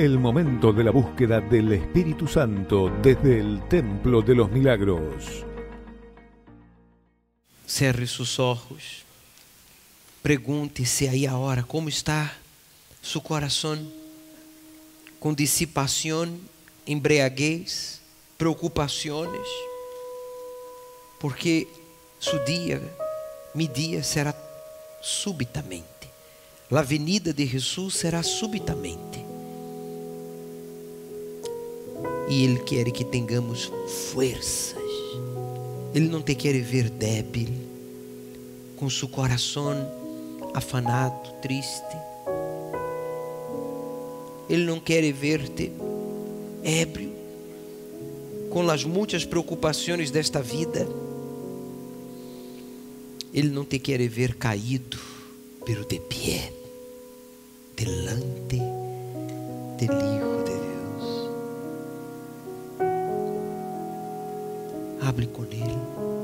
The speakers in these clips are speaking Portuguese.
El momento de la búsqueda del Espíritu Santo desde el Templo de los Milagros. Cerre sus ojos. Pergunte-se aí agora como está seu coração, com dissipação, embriaguez, preocupações, porque mi dia será subitamente. A venida de Jesus será subitamente. E Ele quer que tenhamos forças. Ele não te quer ver débil, com seu coração afanado, triste. Ele não quer ver-te ébrio, com as muitas preocupações desta vida. Ele não te quer ver caído, pero de pé, delante del Hijo de Deus. Hable com Ele.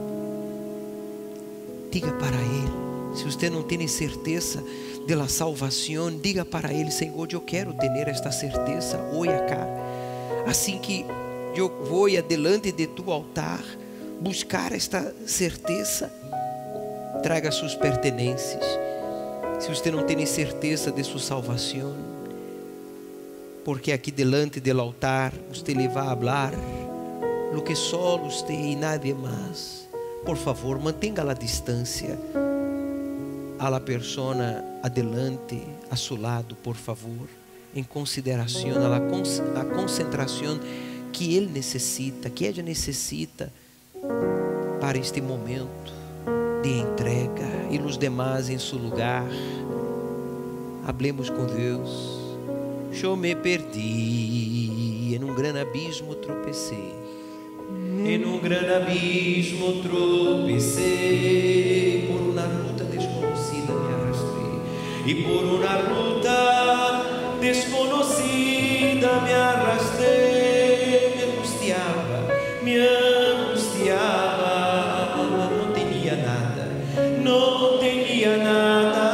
Diga para Ele. Se você não tem certeza da salvação, diga para Ele: Senhor, eu quero ter esta certeza hoje acá. Assim que eu vou adelante de tu altar, buscar esta certeza, traga suas pertenências. Se você não tem certeza de sua salvação, porque aqui delante do altar, você lhe vai falar lo que só você e nadie mais. Por favor, mantenha a distância a la persona adelante, a seu lado, por favor, em consideração a concentração que ele necessita, que ela necessita para este momento de entrega, e os demais em seu lugar. Hablemos com Deus. Eu me perdi, em grande abismo tropecei. Em grande abismo tropecei, por uma ruta desconhecida me arrastei, e por uma ruta desconhecida me arrastei, me angustiava, não tinha nada,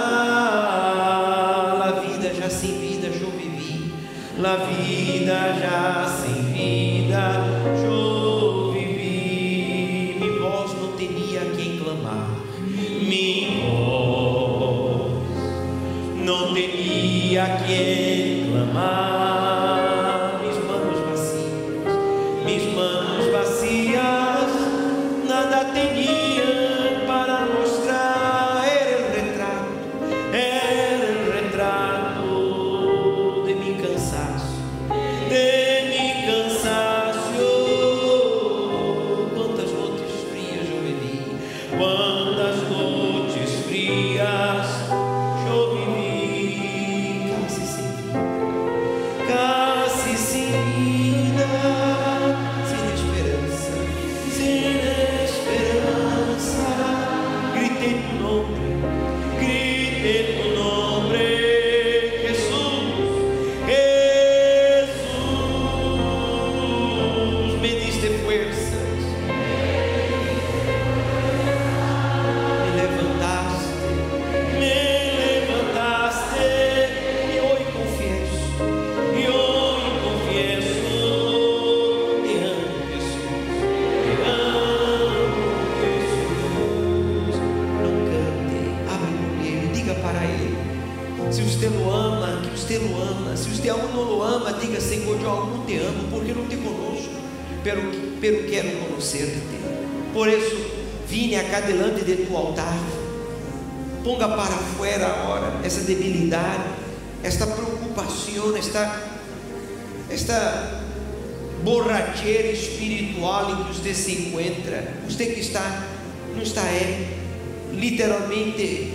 a vida já sem vida eu vivi, a vida já sem vida eu vivi, minha voz não tinha quem clamar, minha voz não tinha quem clamar, minhas manos vazias, nada tinha para mostrar, era o retrato de mi cansaço, quantas noites frias eu vivi, quantas noites frias eu vivi, casi sem vida, sem esperança, gritei tu nome, Jesus, me diste fuerzas, me levantaste, e hoje confieso, te amo, Jesus, não cante, abre com Ele, diga para Ele, se você o ama, que você o ama, se você aún não o ama, diga: Senhor, eu aún te amo, porque não te conosco, pero quero conhecer-te. Por isso, vine acá delante de tu altar, ponga para fora agora essa debilidade, esta preocupação, esta borrachera espiritual em que você se encontra. Você que não está literalmente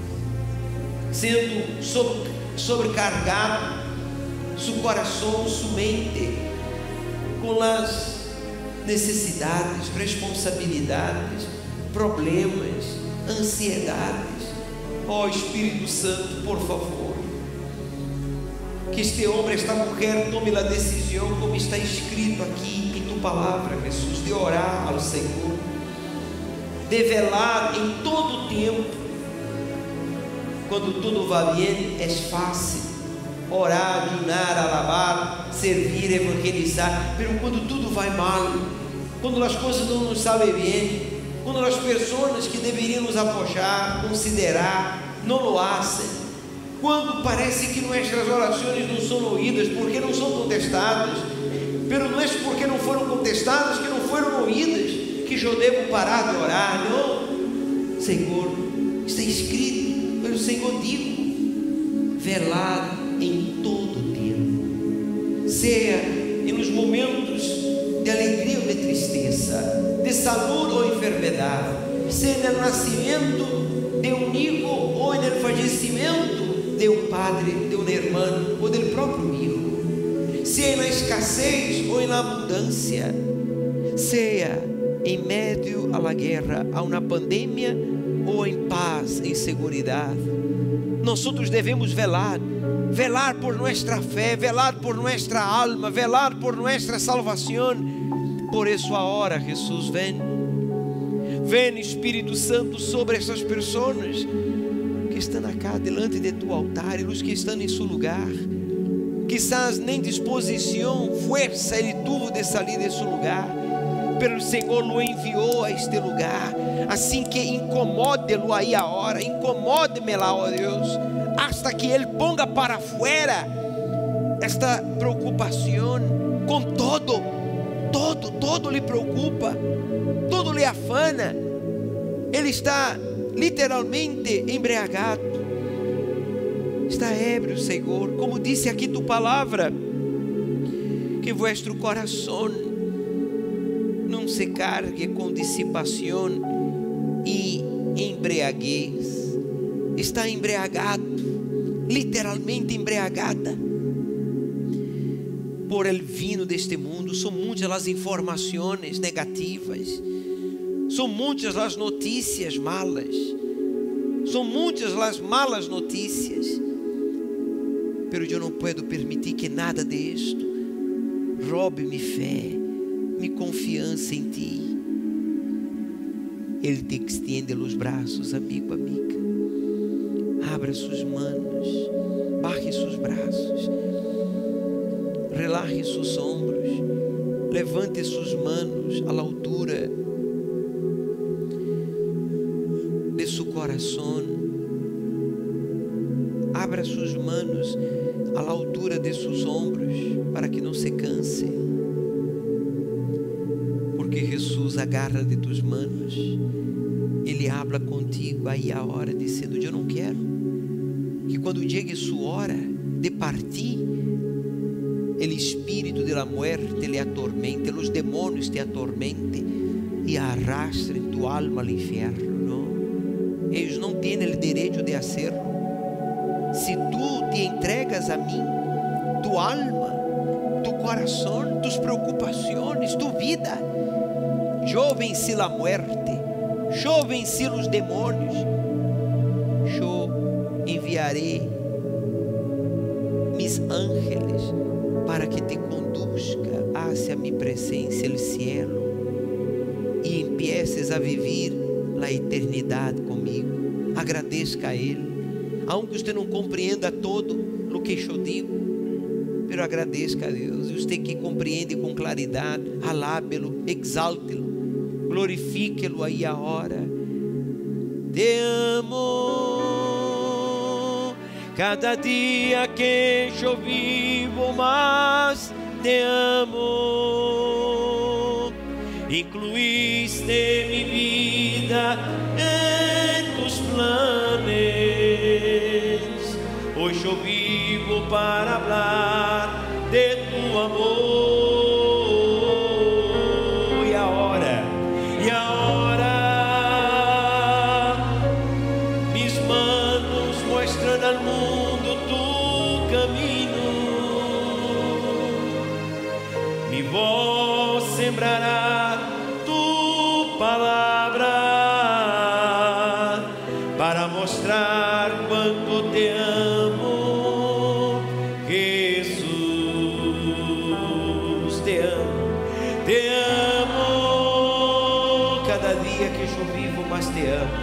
sendo sobrecargado, seu coração, sua mente, com as necessidades, responsabilidades, problemas, ansiedades. Ó Espírito Santo, por favor, que este homem, esta mulher tome a decisão, como está escrito aqui em tu palavra, Jesus, de orar ao Senhor, de velar em todo o tempo. Quando tudo vai bem, é fácil. orar, ayunar, alabar, servir, evangelizar. Pero quando tudo vai mal, quando as coisas não nos sabem bem, quando as pessoas que deveriam nos apoiar, considerar, não lo hacen, quando parece que nossas orações não são ouvidas, porque não são contestadas, pero não é porque não foram contestadas que não foram ouvidas, que eu devo parar de orar. Não, Senhor, está escrito pelo Senhor, digo, velar em todo tempo, seja nos momentos de alegria ou de tristeza, de saúde ou enfermidade, seja no nascimento de um hijo ou no falecimento de um padre, de um irmão ou do próprio hijo, seja na escassez ou na abundância, seja em meio à guerra, a uma pandemia ou em paz, em segurança, nós devemos velar por nossa fé, velar por nossa alma, velar por nossa salvação. Por isso agora, Jesus, vem Espírito Santo sobre essas pessoas que estão acá delante de tu altar, e os que estão em seu lugar, quizás nem disposição, força ele tuvo de sair de seu lugar, pero o Senhor o enviou a este lugar, assim que incomode-lo aí agora, incomode-me lá, ó Deus, hasta que ele ponga para fora esta preocupação, com todo lhe preocupa, todo lhe afana, ele está literalmente embriagado, está ébrio, Senhor, como disse aqui tu palavra, que vuestro coração não se cargue com dissipação e embriaguez. Está embriagado, literalmente embriagada por el vino deste mundo. São muitas as informações negativas, são muitas as notícias malas, são muitas as malas notícias, pero eu não posso permitir que nada disto roube minha fé, minha confiança em ti. Ele te extiende os braços, amigo, amiga. Abra suas manos, baje seus braços, relaxe seus ombros, levante suas manos à altura de seu coração, abra suas manos à altura de seus ombros, para que não se canse, porque Jesus agarra de tus manos, Ele habla contigo aí a hora, dizendo: eu não quero que quando chegue sua hora de partir, o espírito da morte lhe atormente, os demônios te atormentem e arrastrem tu alma ao inferno. Não, eles não têm o direito de hacerlo. Se tu te entregas a mim, tu alma, tu coração, tus preocupações, tu vida, eu venci a morte, eu venci os demônios, eu enviarei mis ángeles para que te conduzca hacia mi presencia, el cielo, e empieces a viver a eternidade comigo. Agradeça a Ele, aunque você não compreenda todo o que eu digo, pero agradeça a Deus. E você que compreende com claridade, alábe-lo, exalte-lo, glorifique-lo aí agora. Te amo. Cada dia que eu vivo mais, te amo. Incluíste mi vida em tus planos. Hoje eu vivo para falar de tu amor. E agora, mis manos mostram ao mundo tu caminho. Mi voz sembrará tu palavra para mostrar quanto te amo, Jesus. Te amo. Cada dia que eu vivo, mais te amo.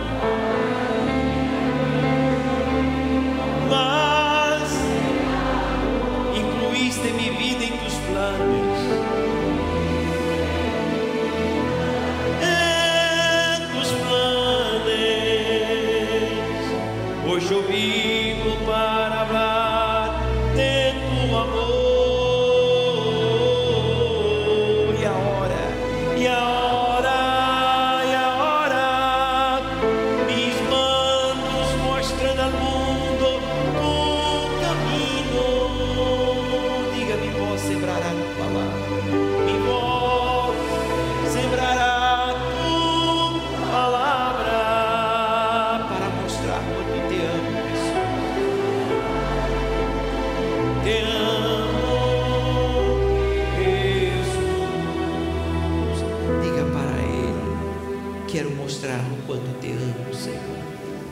quero mostrar o quanto te amo, Senhor.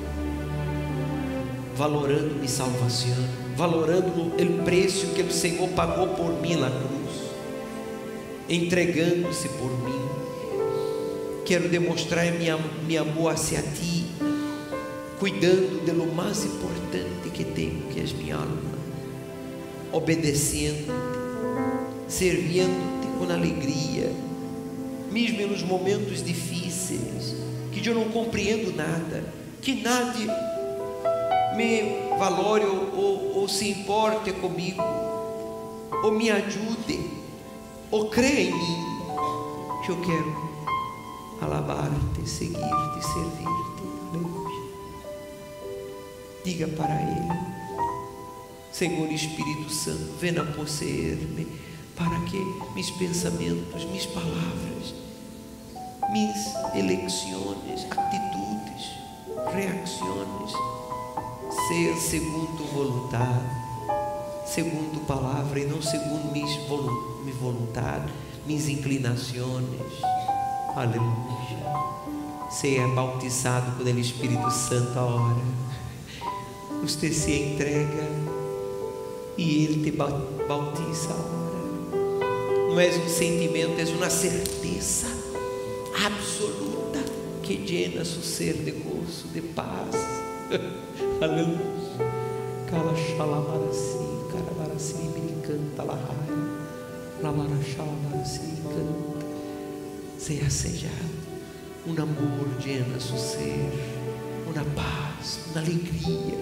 Valorando minha salvação, valorando o preço que o Senhor pagou por mim na cruz, entregando-se por mim. Quero demonstrar meu amor hacia ti, cuidando de lo mais importante que tenho, que é minha alma, obedecendo-te, servindo-te com alegria, mesmo nos momentos difíceis, que eu não compreendo nada, que nadie me valore ou se importe comigo, ou me ajude, ou creia em mim. Eu quero alabar-te, seguir-te, servir-te. Aleluia. Diga para Ele: Senhor Espírito Santo, venha possuir-me, para que meus pensamentos, minhas palavras, minhas eleições, atitudes, reações sejam segundo vontade, segundo palavra, e não segundo minha vontade, minhas inclinações. Aleluia. Seja bautizado com o Espírito Santo agora. Você se entrega e Ele te bautiza agora. Não é um sentimento, é uma certeza absoluta que llena seu ser de gozo, de paz. Aleluia. Cala xalamarasi, carabarasi, me canta la raia, lamara xalamarasi, canta. Seja sellado, amor llena seu ser, paz, alegria,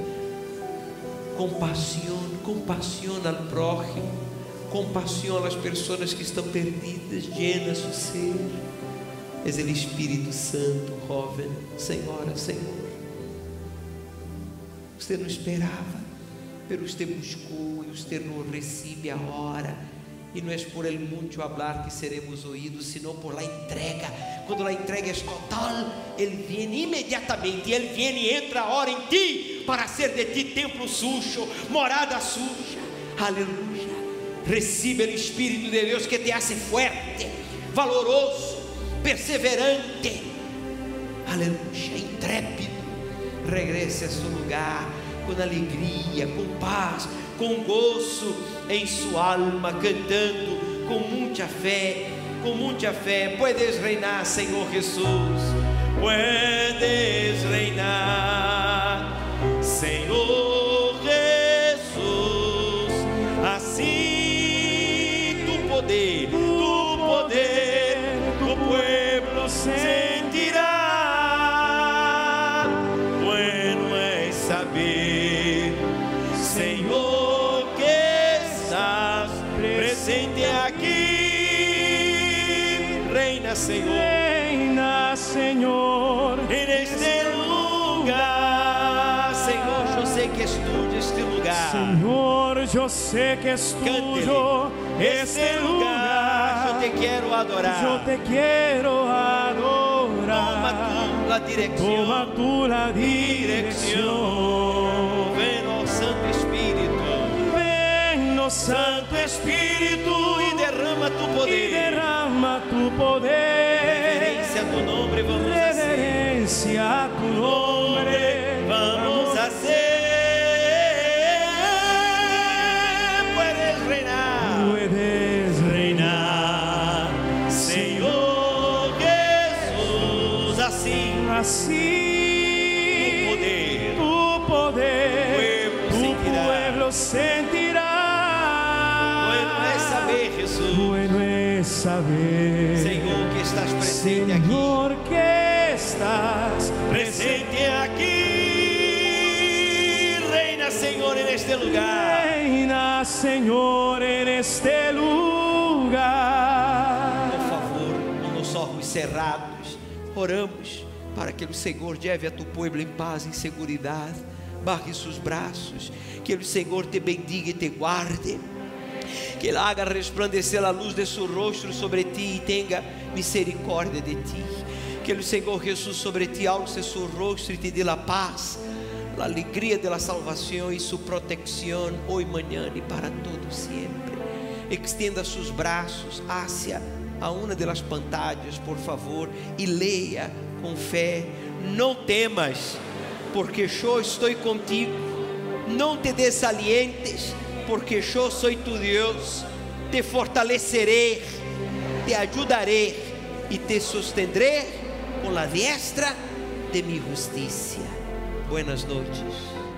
compaixão ao prójimo, compaixão às pessoas que estão perdidas, llena seu ser. É o Espírito Santo, jovem, senhora, Senhor. Você não esperava, mas você buscou e você não recebe agora. E não é por ele muito falar que seremos ouídos, senão por la entrega. Quando a entrega é total, Ele vem imediatamente. Ele vem e entra agora em ti, para ser de ti templo sujo, morada suja. Aleluia. Recebe o Espírito de Deus que te hace fuerte, valoroso, perseverante. Aleluia. Intrépido. Regresse a seu lugar com alegria, com paz, com gozo em sua alma, cantando com muita fé, com muita fé. Puedes reinar, Senhor Jesus, puedes reinar, Senhor Jesus. Assim tu poder, tu pueblo sentirá. Bueno es saber, Senhor, presente aqui. Reina, Senhor, reina, Senhor, neste lugar. Senhor, eu sei que és tuyo este lugar. Senhor, eu sei que és tuyo este lugar. Eu te quero adorar. Eu te quero adorar. Toma tu la direção. Toma tu la direção. Ven, oh Santo Espírito. Santo Espírito, e derrama tu poder. E derrama tu poder. Reverência a tu nome, vamos reverência a tu nome, vamos a ser. Puedes reinar, Senhor Jesus. Assim, tu poder, tu pueblo sentirá. Bueno es saber, Senhor, que estás presente aqui. Senhor, que estás presente aqui. Reina, Senhor, neste lugar. Reina, Senhor, neste lugar. Por favor, com os olhos cerrados, oramos para que o Senhor leve a tu pueblo em paz, em segurança. Barre seus braços, que o Senhor te bendiga e te guarde. Que Ele haga resplandecer a luz de seu rosto sobre ti e tenha misericórdia de ti. Que o Senhor Jesus sobre ti alce seu rosto e te dê a paz, a alegria da salvação e sua proteção hoje, amanhã e para todo sempre. Extenda seus braços hacia a uma das pantallas, por favor, e leia com fé: não temas, porque eu estou contigo. Não te desalientes, porque eu sou tu Deus. Te fortalecerei, te ajudarei e te sustendrei com a diestra de mi justiça. Buenas noches.